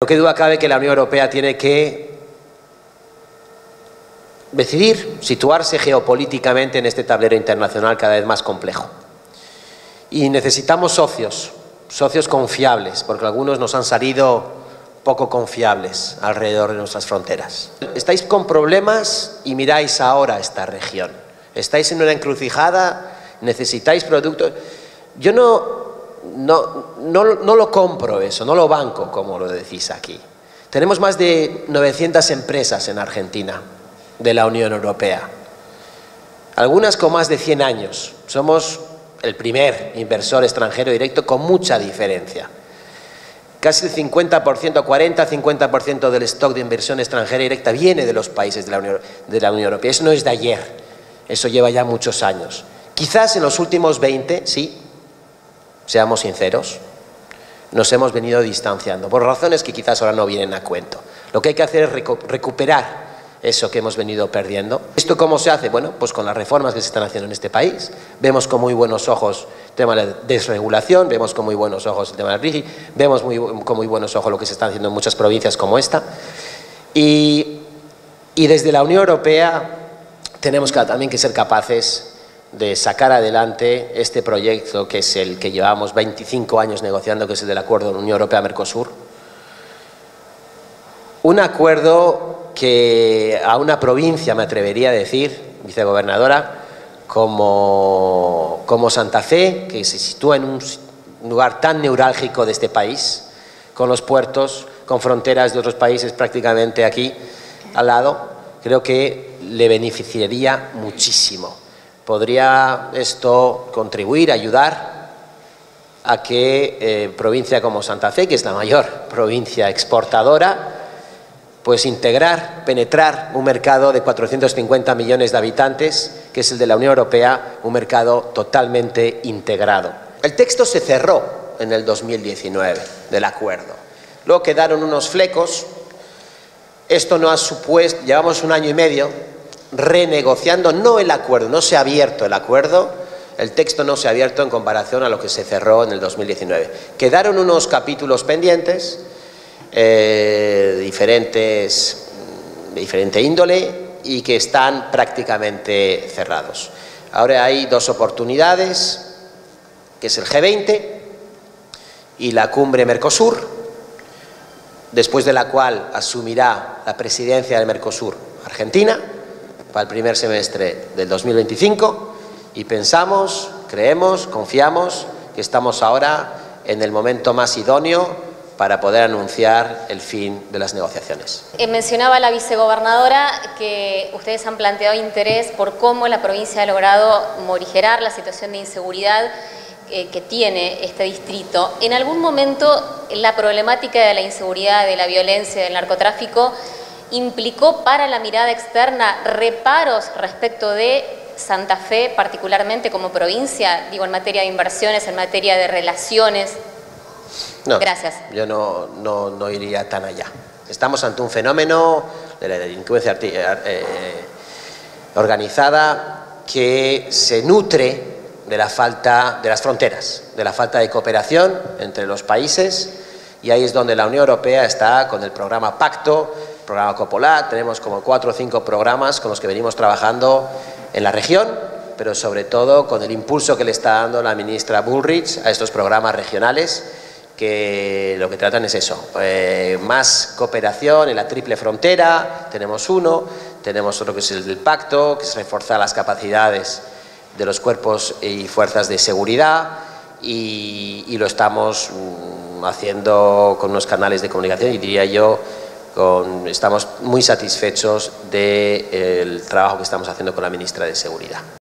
Qué duda cabe que la Unión Europea tiene que decidir situarse geopolíticamente en este tablero internacional cada vez más complejo. Y necesitamos socios confiables, porque algunos nos han salido poco confiables alrededor de nuestras fronteras. Estáis con problemas y miráis ahora esta región. Estáis en una encrucijada, necesitáis productos. Yo no lo compro eso, no lo banco como lo decís aquí. Tenemos más de 900 empresas en Argentina de la Unión Europea, algunas con más de 100 años. Somos el primer inversor extranjero directo con mucha diferencia. Casi el 50%, 40-50% del stock de inversión extranjera directa viene de los países de la Unión Europea. Eso no es de ayer, eso lleva ya muchos años. Quizás en los últimos 20, sí, seamos sinceros, nos hemos venido distanciando, por razones que quizás ahora no vienen a cuento. Lo que hay que hacer es recuperar eso que hemos venido perdiendo. ¿Esto cómo se hace? Bueno, pues con las reformas que se están haciendo en este país. Vemos con muy buenos ojos el tema de la desregulación, vemos con muy buenos ojos el tema del RIGI, vemos con muy buenos ojos lo que se está haciendo en muchas provincias como esta. Y desde la Unión Europea tenemos también que ser capaces de sacar adelante este proyecto, que es el que llevamos 25 años negociando, que es el del acuerdo de Unión Europea-Mercosur. Un acuerdo que a una provincia, me atrevería a decir, vicegobernadora, como Santa Fe, que se sitúa en un lugar tan neurálgico de este país, con los puertos, con fronteras de otros países prácticamente aquí al lado, creo que le beneficiaría muchísimo. Podría esto contribuir, ayudar a que provincia como Santa Fe, que es la mayor provincia exportadora, pues integrar, penetrar un mercado de 450 millones de habitantes, que es el de la Unión Europea, un mercado totalmente integrado. El texto se cerró en el 2019 del acuerdo. Luego quedaron unos flecos. Esto no ha supuesto, llevamos un año y medio renegociando, no el acuerdo, no se ha abierto el acuerdo, el texto no se ha abierto en comparación a lo que se cerró en el 2019. Quedaron unos capítulos pendientes, de diferente índole, y que están prácticamente cerrados. Ahora hay dos oportunidades, que es el G20 y la cumbre Mercosur, después de la cual asumirá la presidencia del Mercosur Argentina para el primer semestre del 2025, y pensamos, creemos, confiamos que estamos ahora en el momento más idóneo para poder anunciar el fin de las negociaciones. Mencionaba la vicegobernadora que ustedes han planteado interés por cómo la provincia ha logrado morigerar la situación de inseguridad que tiene este distrito. ¿En algún momento la problemática de la inseguridad, de la violencia, del narcotráfico implicó para la mirada externa reparos respecto de Santa Fe, particularmente como provincia, digo, en materia de inversiones, en materia de relaciones? No, gracias. Yo no iría tan allá. Estamos ante un fenómeno de la delincuencia organizada que se nutre de la falta de las fronteras, de la falta de cooperación entre los países, y ahí es donde la Unión Europea está con el programa Pacto, programa Coppola. Tenemos como 4 o 5 programas con los que venimos trabajando en la región, pero sobre todo con el impulso que le está dando la ministra Bullrich a estos programas regionales, que lo que tratan es eso, más cooperación en la triple frontera. Tenemos uno, tenemos otro que es el del Pacto, que es reforzar las capacidades de los cuerpos y fuerzas de seguridad, y lo estamos haciendo con unos canales de comunicación, y diría yo, estamos muy satisfechos del trabajo que estamos haciendo con la ministra de Seguridad.